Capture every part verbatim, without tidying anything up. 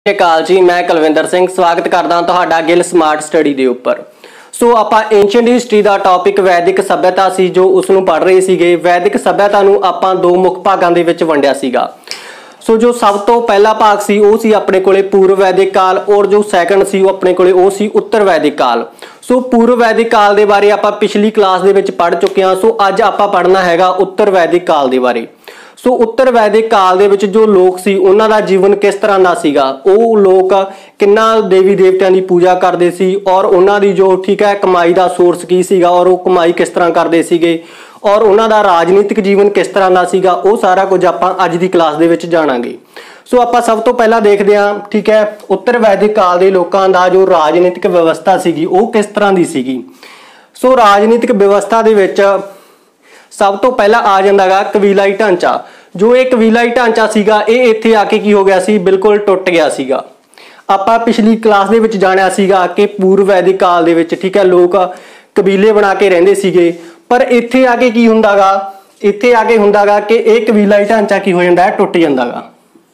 ਸਤਿ ਸ਼੍ਰੀ ਅਕਾਲ जी, मैं कुलविंदर सिंह स्वागत करदा तुहाडा गिल स्मार्ट स्टडी ਦੇ ਉੱਪਰ। सो ਆਪਾਂ एंशिएंट हिस्टरी ਦਾ ਟੌਪਿਕ वैदिक सभ्यता ਸੀ जो ਉਸ ਨੂੰ ਪੜ੍ਹ ਰਹੇ ਸੀਗੇ। वैदिक सभ्यता ਨੂੰ ਆਪਾਂ ਦੋ ਮੁੱਖ ਭਾਗਾਂ ਦੇ ਵਿੱਚ ਵੰਡਿਆ ਸੀਗਾ। सो जो सब तो पहला भाग सी वो सी अपने कोले पूर्व वैदिक काल और जो सैकंड सी वो अपने कोले वो सी उत्तर वैदिक काल। सो पूर्व वैदिक काल के बारे आपां पिछली क्लास दे विच पढ़ चुके हैं। सो अज आपां पढ़ना हैगा उत्तर वैदिक काल के बारे। सो उत्तर वैदिक काल दे विच जो लोग सी उन्हां दा जीवन किस तरह दा सीगा, वो लोग किन्ना देवी देवतियां दी पूजा करदे सी और उन्हां दी जो ठीक है कमाई दा सोर्स की सीगा और वो कमाई किस तरह करदे सीगे और उन्हां दा राजनीतिक जीवन किस तरह का सीगा, वो सारा कुछ आपां अज दी क्लास दे विच जाणांगे। सो आपां सब तो पहला देखदे हां ठीक है उत्तर वैदिक काल दे लोकां दा जो राजनीतिक व्यवस्था सीगी वो किस तरह दी सीगी। सो राजनीतिक व्यवस्था दे विच सब तो पहला आ जांदा गा कबीलाई ढांचा। जो ये कबीलाई ढांचा सीगा ये इत्थे आके की हो गया सी, बिल्कुल टुट गया सीगा। आपां पिछली क्लास दे विच जाणिया सीगा कि पूर्व वैदिक काल दे विच ठीक है लोग कबीले बना के रहिंदे सीगे, पर इत्थे आके की हुंदा गा इत्थे आके हुंदा गा कि ये कबीलाई ढांचा की हो जांदा है, टुट जांदा गा।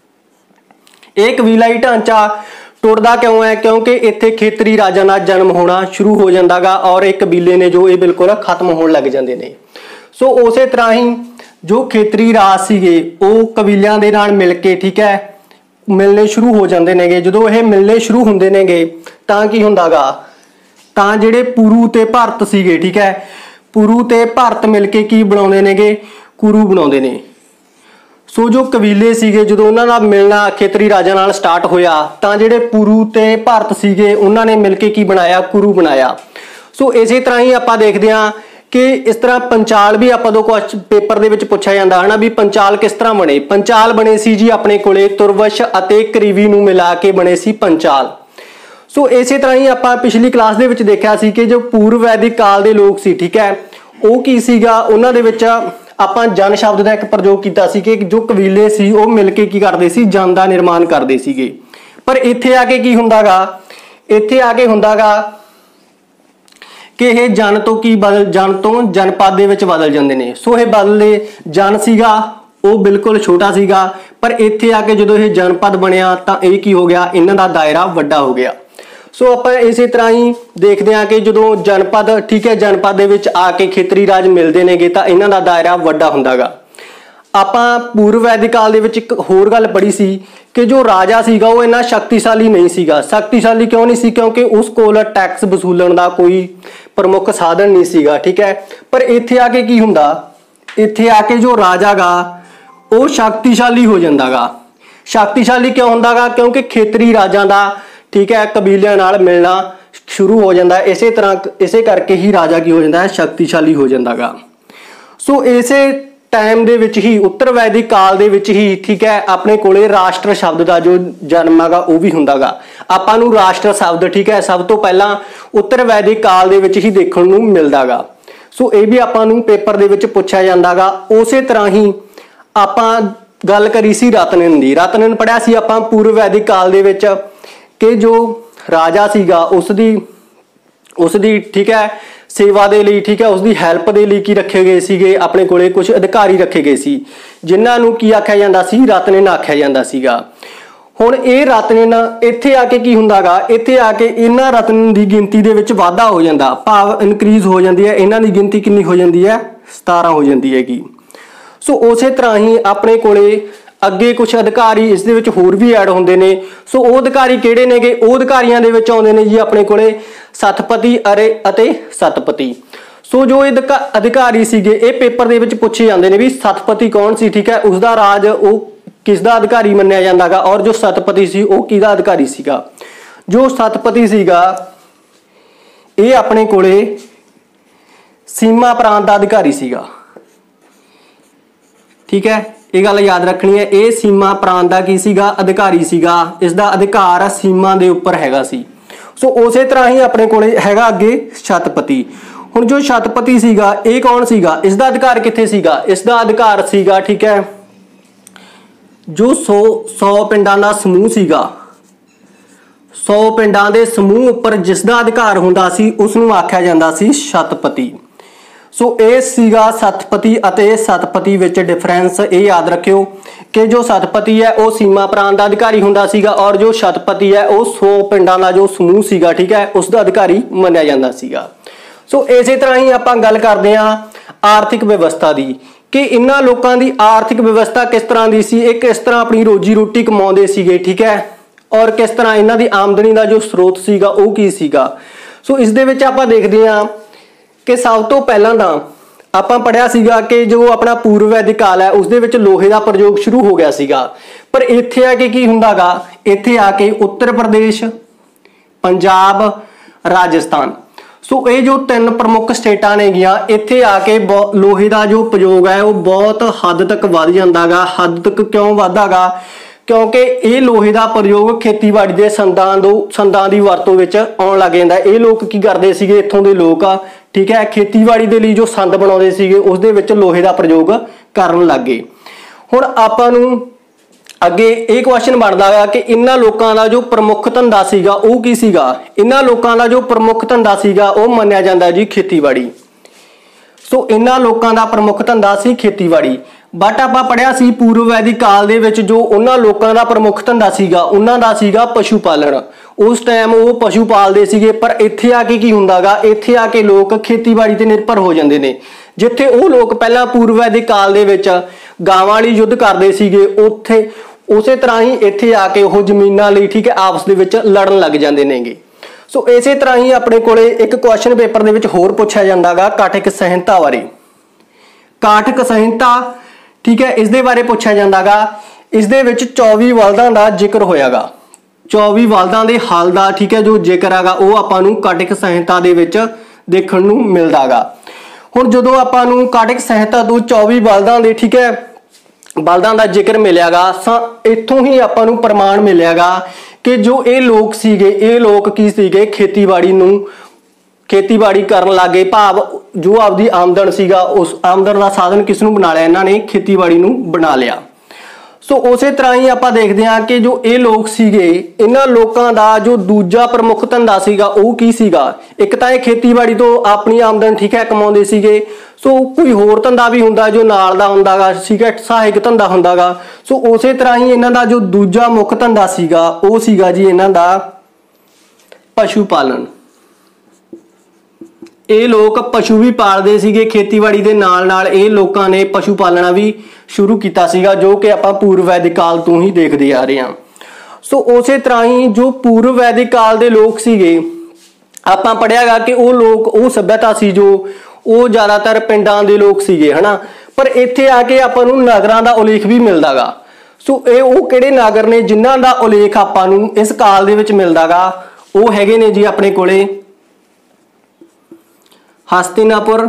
ये कबीलाई ढांचा टुटदा क्यों है? क्योंकि इत्थे खेतरी राजा का जन्म होना शुरू हो जाता गा और एक कबीले ने जो ये बिल्कुल खत्म होने लग जाते हैं। सो उस तरह ही जो खेतरी राज सीगे वो कबीलियां दे नाल मिल के ठीक है मिलने शुरू हो जाते हैं। जो ये मिलने शुरू होंदे नेगे तां की हुंदा गा तां जिहड़े पुरू ते भारत सीगे ठीक है पुरू ते भारत मिल के की बनाउंदे नेगे, कुरू बनाउंदे ने। सो जो कबीले सीगे जो उन्हां दा मिलना खेतरी राजा नाल स्टार्ट होया तां जिहड़े पुरू ते भारत सीगे उन्हां ने मिल के की बनाया, कुरू बनाया। सो इसे तरह ही आपां देखदे हां कि इस तरह पंचाल भी आपां दो कुछ पेपर दे विच पुछया जांदा है ना भी पंचाल किस तरह बने। पंचाल बने सी जी अपने कोले तुरवश अते करीवी नूं मिला के बने सी पंचाल। सो इसे तरह ही आपां पिछली क्लास दे विच देखिया सी कि जो पूर्व वैदिक काल दे लोग सी ठीक है वो की सीगा उन्हां दे विच आपां जन शब्द का एक प्रयोग किया सी कि जो कबीले सी वो मिल के की करदे सी जन का निर्माण करदे सीगे। पर इत्थे आके की हुंदा गा इत्थे आके हुंदा गा कि यह जन तो की बदल जन तो जनपद दे विच बदल जांदे ने। सो ये बदले जन सीगा वो बिल्कुल छोटा सीगा, पर इत्थे आके जो ये जनपद बनिया तो यह की हो गया इन्हां दा दायरा वड्डा हो गया। सो आप इस तरह ही देखते हैं कि जो जनपद ठीक है जनपद दे विच आके खेतरी राज मिलते हैं तो इन्हां दा दायरा वड्डा हुंदा गा। आपां पूर्व वैदिक काल दे विच एक होर गल पढ़ी सी कि जो राजा सीगा वो इन्ना शक्तिशाली नहीं सीगा। शक्तिशाली क्यों नहीं सी? क्योंकि उस कोल टैक्स वसूलण दा कोई प्रमुख साधन नहीं सीगा ठीक है। पर इत्थे आके की हुंदा इत्थे आके जो राजा गा वो शक्तिशाली हो जांदा गा। शक्तिशाली क्यों हुंदा गा? क्योंकि खेतरी राजा दा ठीक है कबीलियां नाल मिलना शुरू हो जाता है। इसे तरह इसे करके ही राजा की हो जाता है शक्तिशाली हो जाता गा। सो इसे टाइम दे विच ही उत्तर वैदिक काल दे विच ही ठीक है अपने कोले राष्ट्र शब्द का जो जन्म है वह भी हुंदा गा। आपां नूं राष्ट्र शब्द ठीक है सब तो पहला उत्तर वैदिक काल दे विच ही देखण नूं मिलदा गा। सो ये भी आपां नूं पेपर दे विच पुछया जांदा गा। उसे तरह ही आपां गल करी सी रत्नन दी। रत्नन पढ़िया सी आपां पूर्व वैदिक काल दे विच कि जो राजा सीगा उसदी उसदी ठीक है सेवा दे लई ठीक है उसदी हैल्प दे लई की रखे गए सीगे अपने कोले कुछ अधिकारी रखे गए सी जिन्हां नूं की आख्या जांदा सी रत्नन आख्या जांदा सीगा। हुण ये रत्नन इत्थे आके की हुंदा गा इत्थे आके इन्हां रत्नन दी गिनती दे विच वाधा हो जांदा, भाव इनक्रीज हो जांदी है। इन्हां दी गिनती कितनी हो जांदी है? सतारह हो जांदी हैगी। सो उसे तरह ही अपने कोले अगे कुछ अधिकारी इस दे विच होर भी ऐड होंदे ने। सो वो अधिकारी किहड़े नेगे? वो अधिकारियों दे विच आउंदे ने जी अपने कोले सतपति अरे अते सतपति। सो जो ये अधिकारी सीगे ये पेपर दे विच पूछे जांदे ने भी सतपति कौन सी ठीक है उसका राज वो किसदा अधिकारी मन्निया जांदा गा और जो सतपति सी वो किहदा अधिकारी सीगा। जो सतपति सीगा ये अपने कोले सीमा प्रांत का अधिकारी सीगा ठीक है। ये गल याद रखनी है ये सीमा प्रांत का की सीगा अधिकारी सीगा, इसका अधिकार सीमा दे उपर हैगा सी। सो उसे तरह ही अपने कोले हैगा अगे शतपति। हुण जो शतपति सीगा ये कौन सीगा? इसका अधिकार कित्थे सीगा? इसका अधिकार सीगा ठीक है जो सौ सौ पिंडां दा समूह सीगा सौ पिंडां दे समूह उपर जिसका अधिकार हुंदा सी उसनूं आख्या जांदा सी शतपति। सो ये सीगा सतपति अते सतपति विच डिफरेंस ये याद रखियो। कि जो सतपति है वो सीमा प्रांत का अधिकारी हुंदा सीगा और जो शतपति है वो सौ पिंडां का जो समूह सीगा, ठीक है, उसका अधिकारी मन्निया जांदा सीगा। सो इस तरह ही आपां गल करदे हां आर्थिक व्यवस्था की कि इन्हां लोकां दी आर्थिक व्यवस्था किस तरह की सी, एक किस तरह अपनी रोजी रोटी कमाउंदे सीगे, ठीक है, और किस तरह इन्हां दी आमदनी का जो स्रोत सीगा वो की सीगा। सो इस दे विच आपां देखदे हां कि सब तो पहलां तां आपां पढ़िया सीगा कि जो अपना पूर्व वैदिक काल है उस दे विच लोहे का प्रयोग शुरू हो गया सीगा, पर इत्थे आके की हुंदा गा, इत्थे आके उत्तर प्रदेश, पंजाब, राजस्थान, सो ये जो तीन प्रमुख स्टेटां ने गियां इत्थे आके लोहे का जो प्रयोग है वो बहुत हद तक वध जांदा गा। हद तक क्यों वधदा गा, क्योंकि ये लोहे का प्रयोग खेतीबाड़ी के संदां दो संदां की वरतों विच आउण लग जांदा। ये लोग की करदे सीगे, इत्थों दे लोग आ, ठीक है, खेतीबाड़ी के लिए जो संद बनाउंदे सीगे उस दे विच लोहे का प्रयोग करन लग गए। हुण आपां नूं अगे ये क्वेश्चन बनता है कि इन्हां लोकां दा जो प्रमुख धंधा सीगा वो की सीगा। इन्हां लोकां दा जो प्रमुख धंधा सीगा वो मन्निया जांदा जी खेतीबाड़ी। सो इन्हां लोकां दा प्रमुख धंधा सी खेतीबाड़ी। बट आपां पढ़िया सी पूर्व वैदिक काल दे विच जो उन्हां लोकां दा प्रमुख धंधा सीगा उन्हां दा सीगा पशु पालन। उस टाइम वो पशु पालदे सीगे, पर इत्थे आके की हुंदा गा, इत्थे आके लोग खेतीबाड़ी ते निर्भर हो जांदे ने। जिथे वो लोग पहला पूर्व वैदिक काल दे विच गावां वाली युद्ध करदे सीगे, उत्थे उसे तरह ही इत्थे आके वो जमीनां लई, ठीक है, आपस दे विच लड़न लग जांदे नेगे। सो इसे तरह ही अपने कोले एक क्वेश्चन पेपर दे विच होर पुछया जांदा गा काठिक संहिता बारे। काठिक संहिता, ठीक है, इस दे बारे पुछया जांदा गा। इस दे विच चौबीस बलदां दा जिक्र होयागा। चौबीस बलदां दे हल दा, ठीक है, जो जिक्र हैगा वो आपां नूं काठिक संहिता दे विच देखण नूं मिलदा गा। हुण जदों आपां नूं काठिक संहिता तों चौबीस बलदां दे, ठीक है, बलदां दा जिक्र मिलेगा, इत्थों ही आपां नूं प्रमाण मिलेगा कि जो ये लोग सीगे, ये लोग की सीगे खेतीबाड़ी नूं खेतीबाड़ी करन लगे, भाव जो आपदी आमदन सीगा उस आमदन का साधन किस नूं बना लिया, इन्हां ने खेतीबाड़ी नूं बना लिया। सो उसे तरह ही आपां देखदे हां कि जो ये लोग सीगे इन्हां लोकां दा जो दूजा प्रमुख धंधा सीगा वो की सीगा। एक तां ये खेतीबाड़ी तो अपनी आमदन, ठीक है, कमाउंदे सीगे। सो कोई होर धंधा भी हुंदा जो नाल दा हुंदा गा, ठीक है, सहायक धंधा हुंदा गा। सो उसे तरह ही इन्हां दा जो दूजा मुख धंधा सीगा वो सीगा जी इन्हां दा पशु पालन। ये लोग पशु भी पालदे सीगे खेतीबाड़ी दे नाल नाल, ये लोकां ने पशु पालना भी शुरू कीता सीगा जो कि आपां पूर्व वैदिक काल तो ही देखदे आ रहे हां। सो उसे तरह ही जो पूर्व वैदिक काल दे लोग सीगे आपां पढ़ियागा कि वो लोग वो सभ्यता सी जो वो ज्यादातर पिंडां दे लोग सीगे, है ना, पर इत्थे आके आपां नूं नगरां दा उल्लेख भी मिलदा गा। सो ये वो किहड़े नगर ने जिन्हां दा उल्लेख आपां नूं इस काल दे विच मिलदा गा, वो हैगे ने जी अपने कोले हस्तिनापुर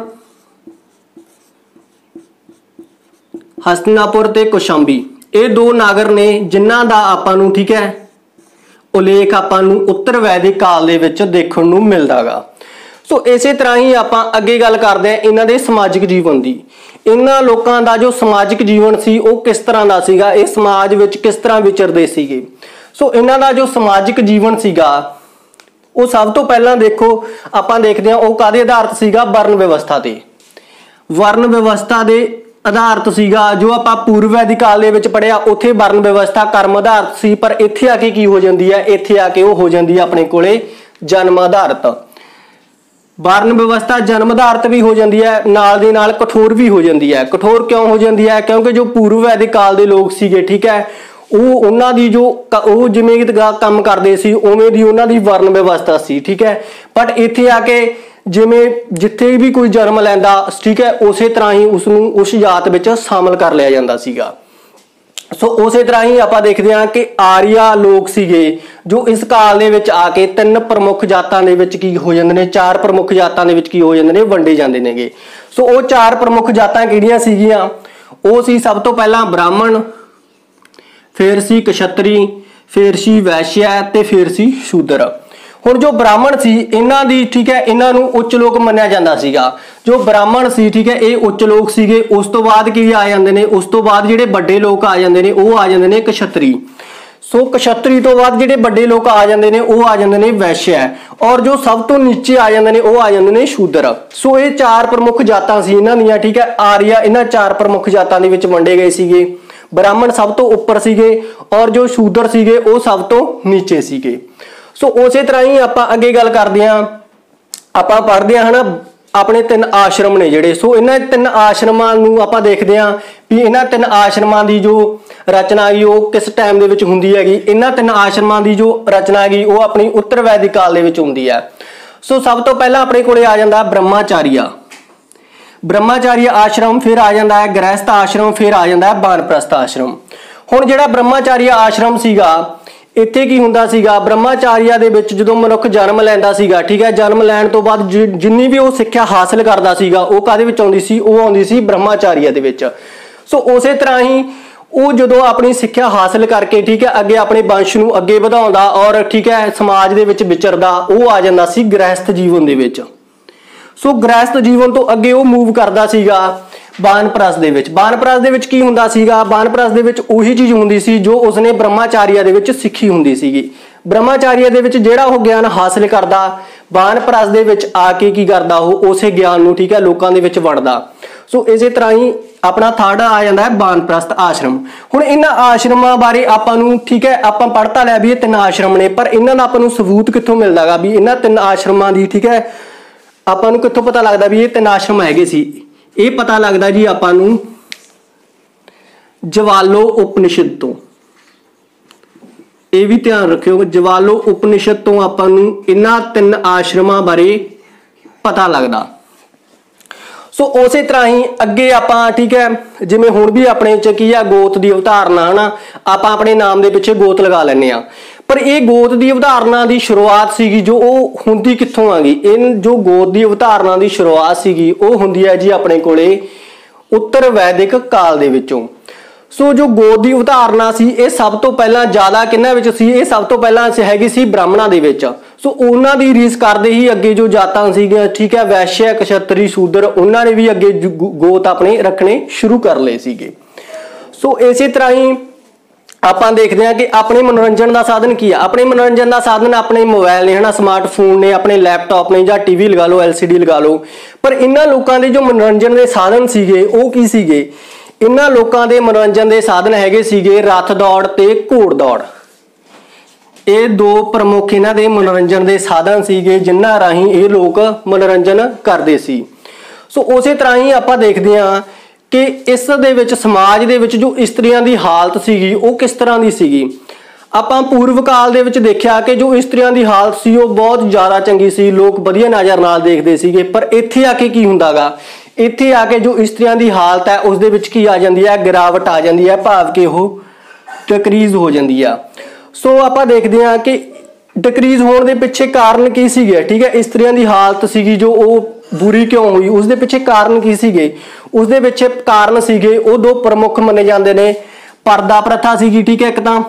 हस्तिनापुर ते कौशांबी। ये दो नगर ने जिन्हां दा आपां नूं, ठीक है, उल्लेख आपां नूं उत्तर वैदिक काल दे विच देखण नूं मिलदा गा। सो इसे तरह ही आपां अगे गल करदे हां इन्हां दे समाजिक जीवन दी। इन्हां लोकां दा जो समाजिक जीवन सी वो किस तरह दा सीगा, इस समाज विच किस तरह विचरदे सीगे। सो इन्हां दा जो समाजिक जीवन सीगा वो सब तो पहला देखो आपां देखदे हां वो काहदे आधारित सीगा, वर्ण व्यवस्था ते। वर्ण व्यवस्था दे आधारित सीगा जो आपां पूर्व वैदिक काल दे विच पढ़िया, उत्थे वर्ण व्यवस्था कर्म आधारित सी, पर इत्थे आके की हो जांदी है, इत्थे आके वो हो जांदी है अपने कोले जन्म आधारित। वर्ण व्यवस्था जन्म आधारित भी हो जाती है, नाल दी नाल कठोर भी हो जाती है। कठोर क्यों हो जाती है, क्योंकि जो पूर्व वैदिक काल के लोग सीगे, ठीक है, वो उन्हां दी जो वो जिवें काम करदे सी उवें दी उन्हां दी वर्ण व्यवस्था सी, ठीक है। बट इत्थे आके जिवें जिथे भी कोई जन्म लैंदा, ठीक है, उस तरह ही उसनूं उस जात विच शामिल कर लिया जांदा सीगा। सो उसे तरह ही आपां देखदे हां कि आर्या लोग सीगे जो इस काल दे विच आके तीन प्रमुख जातां दे विच की हो जांदे ने, चार प्रमुख जातां दे विच की हो जांदे ने, वंडे जांदे नेगे। सो वो चार प्रमुख जातां किहड़ियां सीगियां, वो सी सब तो पहला ब्राह्मण, फिर सी क्षत्री, फिर सी वैश्य ते फिर सी शूद्र। हुण जो ब्राह्मण सी इन्हां दी, ठीक है, इन्हां नूं उच्च लोक मन्निया जांदा सीगा। जो ब्राह्मण सी, ठीक है, ये उच्च लोक सीगे। उस तो बाद की आ जांदे ने, उस तो बाद जिहड़े वड्डे लोक आ जांदे ने वो आ जांदे ने क्षत्री। सो क्षत्री तो बाद जिहड़े वड्डे लोक आ जांदे ने वो आ जांदे ने वैश्य, और जो सब तो नीचे आ जांदे ने वो आ जांदे ने शूद्र। सो ये चार प्रमुख जातां सी इन्हां दीयां, ठीक है। आर्या इन्हां चार प्रमुख जातां दे विच वंडे गए सीगे। ब्राह्मण सब तो उपर सीगे और जो शूदर सीगे वो सब तो नीचे सीगे। सो उस तरह ही आपां अगे गल करदे हां, आपां पढ़दे हां ना अपने तीन आश्रम ने जिहड़े। सो इन्हां तीन आश्रमां नूं आपां देखदे हां भी इन्हां तीन आश्रमां दी जो रचना हैगी वो किस टाइम दे विच हुंदी हैगी। इन्हां तीन आश्रमां दी जो रचना हैगी वो अपनी उत्तर वैदिक काल दे विच हुंदी है। सो सब तो पहला अपने कोले आ जांदा ब्रह्माचार्य ब्रह्माचार्य आश्रम, फिर आ जांदा है गृहस्थ आश्रम, फिर आ जांदा है वानप्रस्थ आश्रम। हुण जिहड़ा ब्रह्माचार्य आश्रम सीगा इत्थे की हुंदा सीगा, ब्रह्माचार्य दे विच जदों मनुख जन्म लैंदा सीगा, ठीक है, जन्म लैण तो बाद जिन्नी भी वो सिੱਖਿਆ हासिल करदा सीगा वो काहदे विच आउंदी सी, वो आउंदी सी ब्रह्माचार्य दे विच। सो उसे तरह ही वो जदों अपनी सिੱਖਿਆ हासिल करके, ठीक है, अगे अपने वंश नूं अगे वधाउंदा और ठीक है समाज दे विच विचरदा, वो आ जांदा सी गृहस्थ जीवन दे विच। सो गृहस्थ जीवन तो अगे वो मूव करदा सीगा वानप्रस्थ दे विच। वानप्रस्थ दे विच की हुंदा सीगा, वानप्रस्थ दे विच उही चीज़ हुंदी सी जो उसने ब्रह्माचार्य दे विच सिੱਖੀ हुंदी सीगी। ब्रह्माचार्य दे विच जिहड़ा वो ज्ञान हासिल करदा, वानप्रस्थ दे विच आके की करदा वो उसे ज्ञान नूं, ठीक है, लोकां दे विच वंडदा। सो इसे तरह ही अपना थर्ड आ जाता है वानप्रस्थ आश्रम। हुण इन्हां आश्रमां बारे आपां नूं, ठीक है, आपां पढ़ तां लिया भी ये तीन आश्रम ने, पर इन्हां दा आपां नूं सबूत कित्थों मिलदा गा भी इन्हां तीन आश्रमां दी, ठीक है, आपां नूं कित्थों पता लगदा भी ये तीन आश्रम हैगे सी। ये पता लगता जी आपां नूं ज्वालो उपनिषद तो, ये भी ध्यान रखियो, ज्वालो उपनिषद तो आपां नूं इन्हां तीन आश्रमां बारे पता लगदा। सो उसे तरह ही अगे आपां, ठीक है, जिवें हुण भी अपने च की आ गोत दी अवधारणा है ना, आपां अपने नाम दे पिछे गोत लगा लैंदे आ, पर यह गोत की अवधारणा की शुरुआत सीगी जो वो हुंदी कित्थों आ गई। इन जो गोत की अवधारणा की शुरुआत सीगी वो हुंदी है जी अपने कोले उत्तर वैदिक काल दे विचों। सो जो गोत की अवधारणा सी ये सब तो पहला ज़्यादा किन्हां विच सी, ये सब तो पहला हैगी सी ब्राह्मणां दे विच। सो उन्हां दी रीस करदे ही अगे जो जातां सीगीआं, ठीक है, वैश्य क्षत्री शूद्र, उन्हां ने भी अगे गोत अपने रखने शुरू कर लए सीगे। सो इसे तरह ही आपां देखते हैं कि अपने मनोरंजन का साधन की है। अपने मनोरंजन का साधन अपने मोबाइल ने, है ना, स्मार्टफोन ने, अपने लैपटॉप ने, या टीवी लगा लो, एल सी डी लगा लो। पर इन्हां लोकां दे जो मनोरंजन के साधन सीगे वो की सीगे, इन्हां लोकां दे मनोरंजन के साधन हैगे सीगे रथ दौड़ ते घोड़ दौड़। ये दो प्रमुख इन्हां दे मनोरंजन के साधन सीगे जिन्हां राहीं ये लोग मनोरंजन करदे सी। सो उसे तरह ही आपां देखदे हां कि इस दे विच समाज दे विच जो इस्त्रियां दी हालत सीगी वो किस तरह की सीगी। आपां पूर्व काल दे विच देखिया कि जो इस्त्रियां दी हालत सी वो बहुत ज़्यादा चंगी सी, लोग वधिया नज़र नाल देखदे सीगे। पर इत्थे आके की हुंदा गा, इत्थे आके जो इस्त्रियां दी हालत है उस दे विच की आ जांदी है, गिरावट आ जांदी है, भाव कि वो डिक्रीज हो जांदी है। सो आपां देखदे हां कि डिक्रीज होने के पिछे कारण की सीगे, ठीक है, इस्त्रियां दी हालत सीगी जो वो बुरी क्यों हुई, उसके पिछे कारण की सीगे, उसके पिछे कारण सीगे वो दो प्रमुख मने जाते हैं। परदा प्रथा सीगी, ठीक है, एक तो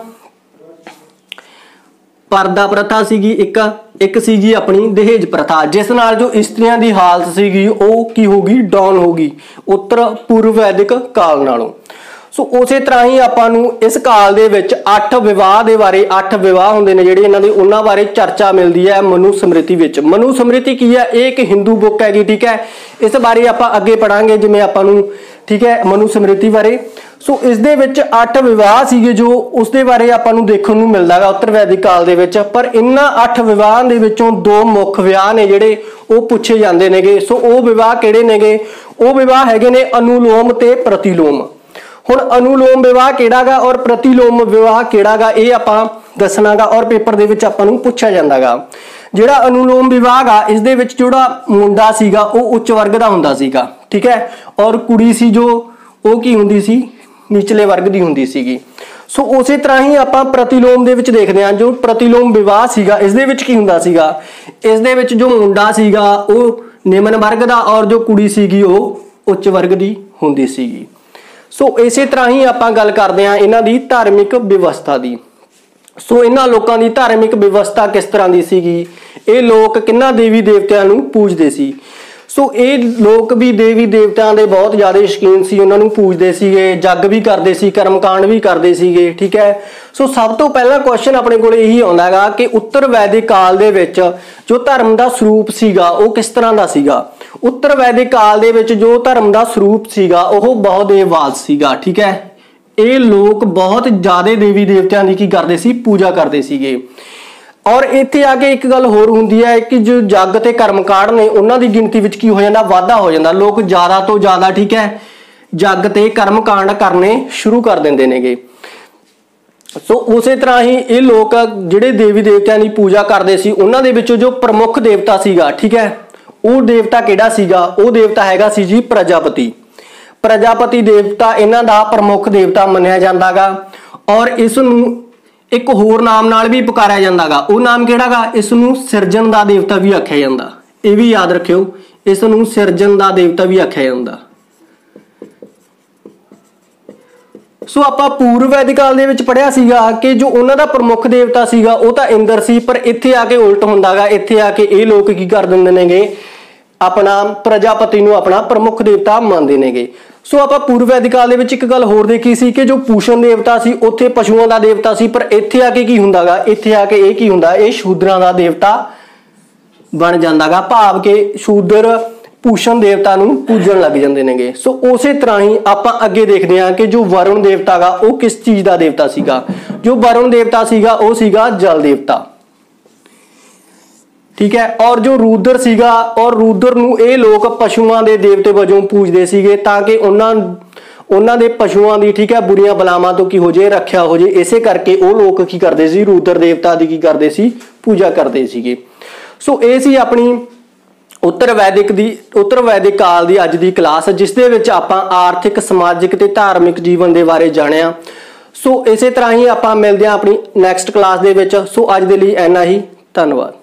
परदा प्रथा सीगी, एक एक सीगी अपनी दहेज प्रथा, जिस नाल जो इस्त्रियां दी हालत सीगी वो की होगी, डाउन होगी उत्तर पूर्व वैदिक काल नालों। सो उस तरह ही आपां नूं इस काल दे विच अठ विवाह दे बारे, अठ विवाह हुंदे ने जिहड़े इन्हां दे, उन्हां बारे चर्चा मिलदी है मनु स्मृति विच। मनु स्मृति की है, एक हिंदू बुक हैगी, ठीक है, इस बारे आपां अगे पढ़ांगे जिवें आपां नूं, ठीक है, मनु स्मृति बारे। सो इस दे विच अठ विवाह सीगे जो उस दे बारे आपां नूं देखण नूं मिलदा है उत्तर वैदिक काल दे विच। पर इन्हां अठ विवाहां दे विचों दो मुख विवाह ने जिहड़े वो पुछे जांदे नेगे। सो वो विवाह किहड़े नेगे, वो विवाह हैगे ने अनुलोम ते प्रतिलोम। हुण अनुलोम विवाह किहड़ा गा और प्रतिलोम विवाह किहड़ा गा ये आपां दसना गा और पेपर दे विच आपां नूं पुछिया जांदा गा। जिहड़ा अनुलोम विवाह गा इस दे विच जिहड़ा मुंडा सीगा वो उच्च वर्ग दा हुंदा सीगा, ठीक है, और कुड़ी सी जो वो की हुंदी सी, निचले वर्ग दी हुंदी सीगी। सो उसी तरह ही आपां प्रतिलोम दे विच देखदे हां, जो प्रतिलोम विवाह सीगा इस दे विच की हुंदा सीगा, इस दे विच जो मुंडा सीगा वो निम्न वर्ग दा और जो कुड़ी सीगी वो उच्च वर्ग दी हुंदी सीगी। सो इसे तरह ही आपां गल करदे हां इन्हां दी धार्मिक व्यवस्था दी। सो इन्हां लोकां दी धार्मिक व्यवस्था किस तरह दी सीगी, ये लोग किन्हां देवी देवतियां नूं पूजदे सी। सो ये लोग भी देवी देवतां दे बहुत ज़्यादा शौकीन सी, उन्हां नूं पूजदे सीगे, जग भी करदे सी, कर्मकांड भी करदे सीगे, ठीक है। सो सब तो पहला क्वेश्चन अपने कोल यही आउंदा है कि उत्तर वैदिक काल दे विच जो धर्म का स्वरूप सीगा वो किस तरह का सीगा। उत्तर वैदिक काल दे विच जो धर्म का स्वरूप सीगा वो बहुदेववाद सीगा, ठीक है, ਇਹ ਲੋਕ ਬਹੁਤ ਜ਼ਿਆਦਾ ਦੇਵੀ ਦੇਵਤਿਆਂ ਦੀ ਕੀ ਕਰਦੇ ਸੀ, ਪੂਜਾ ਕਰਦੇ ਸੀਗੇ। ਔਰ ਇੱਥੇ ਆ ਕੇ ਇੱਕ ਗੱਲ ਹੋਰ ਹੁੰਦੀ ਹੈ ਕਿ ਜੋ ਜੱਗ ਤੇ ਕਰਮਕਾਂਡ ਨੇ ਉਹਨਾਂ ਦੀ ਗਿਣਤੀ ਵਿੱਚ ਕੀ ਹੋ ਜਾਂਦਾ, ਵਾਧਾ ਹੋ ਜਾਂਦਾ। ਲੋਕ ਜ਼ਿਆਦਾ ਤੋਂ ਜ਼ਿਆਦਾ ਠੀਕ ਹੈ ਜੱਗ ਤੇ ਕਰਮਕਾਂਡ ਕਰਨੇ ਸ਼ੁਰੂ ਕਰ ਦਿੰਦੇ ਨੇਗੇ। ਸੋ ਉਸੇ ਤਰ੍ਹਾਂ ਹੀ ਇਹ ਲੋਕ ਜਿਹੜੇ ਦੇਵੀ ਦੇਵਤਿਆਂ ਦੀ ਪੂਜਾ ਕਰਦੇ ਸੀ ਉਹਨਾਂ ਦੇ ਵਿੱਚੋਂ ਜੋ ਪ੍ਰਮੁੱਖ ਦੇਵਤਾ ਸੀਗਾ, ਠੀਕ ਹੈ, ਉਹ ਦੇਵਤਾ ਕਿਹੜਾ ਸੀਗਾ, ਉਹ ਦੇਵਤਾ ਹੈਗਾ ਸੀ ਜੀ ਪ੍ਰਜਾਪਤੀ। ਪ੍ਰਜਾਪਤੀ ਦੇਵਤਾ ਇਹਨਾਂ ਦਾ ਪ੍ਰਮੁੱਖ ਦੇਵਤਾ ਮੰਨਿਆ ਜਾਂਦਾਗਾ। ਔਰ ਇਸ ਨੂੰ ਇੱਕ ਹੋਰ ਨਾਮ ਨਾਲ ਵੀ ਪੁਕਾਰਿਆ ਜਾਂਦਾਗਾ, ਉਹ ਨਾਮ ਕਿਹੜਾਗਾ, ਇਸ ਨੂੰ ਸਿਰਜਣ ਦਾ ਦੇਵਤਾ ਵੀ ਆਖਿਆ ਜਾਂਦਾ। ਇਹ ਵੀ ਯਾਦ ਰੱਖਿਓ, ਇਸ ਨੂੰ ਸਿਰਜਣ ਦਾ ਦੇਵਤਾ ਵੀ ਆਖਿਆ ਜਾਂਦਾ। ਸੋ ਆਪਾਂ ਪੂਰਵ ਵੈਦਿਕ ਕਾਲ ਦੇ ਵਿੱਚ ਪੜ੍ਹਿਆ ਸੀਗਾ ਕਿ ਜੋ ਉਹਨਾਂ ਦਾ ਪ੍ਰਮੁੱਖ ਦੇਵਤਾ ਸੀਗਾ ਉਹ ਤਾਂ ਇੰਦਰ ਸੀ, ਪਰ ਇੱਥੇ ਆ ਕੇ ਉਲਟ ਹੁੰਦਾਗਾ। ਇੱਥੇ ਆ ਕੇ ਇਹ ਲੋਕ ਕੀ ਕਰ ਦਿੰਦੇ ਨੇਗੇ, ਆਪਣਾ ਪ੍ਰਜਾਪਤੀ ਨੂੰ ਆਪਣਾ ਪ੍ਰਮੁੱਖ ਦੇਵਤਾ ਮੰਨਦੇ ਨੇਗੇ। ਸੋ ਆਪਾਂ ਪੂਰਵ ਵੈਦਿਕ ਕਾਲ ਦੇ ਵਿੱਚ ਇੱਕ ਗੱਲ ਹੋਰ ਦੇਖੀ ਸੀ ਕਿ ਜੋ ਪੂਸ਼ਨ ਦੇਵਤਾ ਸੀ ਉੱਥੇ ਪਸ਼ੂਆਂ ਦਾ ਦੇਵਤਾ ਸੀ, ਪਰ ਇੱਥੇ ਆ ਕੇ ਕੀ ਹੁੰਦਾਗਾ, ਇੱਥੇ ਆ ਕੇ ਇਹ ਕੀ ਹੁੰਦਾ, ਇਹ ਸ਼ੂਦਰਾਂ ਦਾ ਦੇਵਤਾ ਬਣ ਜਾਂਦਾਗਾ। ਭਾਵ ਕਿ ਸ਼ੂਦਰ ਪੂਸ਼ਨ ਦੇਵਤਾ ਨੂੰ ਪੂਜਣ ਲੱਗ ਜਾਂਦੇ ਨੇਗੇ। ਸੋ ਉਸੇ ਤਰ੍ਹਾਂ ਹੀ ਆਪਾਂ ਅੱਗੇ ਦੇਖਦੇ ਹਾਂ ਕਿ ਜੋ ਵਰੁਣ ਦੇਵਤਾ ਗਾ ਉਹ ਕਿਸ ਚੀਜ਼ ਦਾ ਦੇਵਤਾ ਸੀਗਾ। ਜੋ ਵਰੁਣ ਦੇਵਤਾ ਸੀਗਾ ਉਹ ਸੀਗਾ ਜਲ ਦੇਵਤਾ, ਠੀਕ ਹੈ। ਔਰ ਜੋ ਰੂਦਰ ਸੀਗਾ, ਔਰ ਰੂਦਰ ਨੂੰ ਇਹ ਲੋਕ ਪਸ਼ੂਆਂ ਦੇ ਦੇਵਤੇ ਵਜੋਂ ਪੂਜਦੇ ਸੀਗੇ ਤਾਂ ਕਿ ਉਹਨਾਂ ਉਹਨਾਂ ਦੇ ਪਸ਼ੂਆਂ ਦੀ ਠੀਕ ਹੈ ਬੁਰੀਆਂ ਬਲਾਵਾਂ ਤੋਂ ਕੀ ਹੋ ਜੇ, ਰੱਖਿਆ ਹੋ ਜੇ। ਇਸੇ ਕਰਕੇ ਉਹ ਲੋਕ ਕੀ ਕਰਦੇ ਸੀ, ਰੂਦਰ ਦੇਵਤਾ ਦੀ ਕੀ ਕਰਦੇ ਸੀ, ਪੂਜਾ ਕਰਦੇ ਸੀਗੇ। ਸੋ ਇਹ ਸੀ ਆਪਣੀ ਉੱਤਰ ਵੈਦਿਕ ਦੀ ਉੱਤਰ ਵੈਦਿਕ ਕਾਲ ਦੀ ਅੱਜ ਦੀ ਕਲਾਸ, ਜਿਸ ਦੇ ਵਿੱਚ ਆਪਾਂ ਆਰਥਿਕ, ਸਮਾਜਿਕ ਤੇ ਧਾਰਮਿਕ ਜੀਵਨ ਦੇ ਬਾਰੇ ਜਾਣਿਆ। ਸੋ ਇਸੇ ਤਰ੍ਹਾਂ ਹੀ ਆਪਾਂ ਮਿਲਦੇ ਹਾਂ ਆਪਣੀ ਨੈਕਸਟ ਕਲਾਸ ਦੇ ਵਿੱਚ। ਸੋ ਅੱਜ ਦੇ ਲਈ ਇੰਨਾ ਹੀ, ਧੰਨਵਾਦ।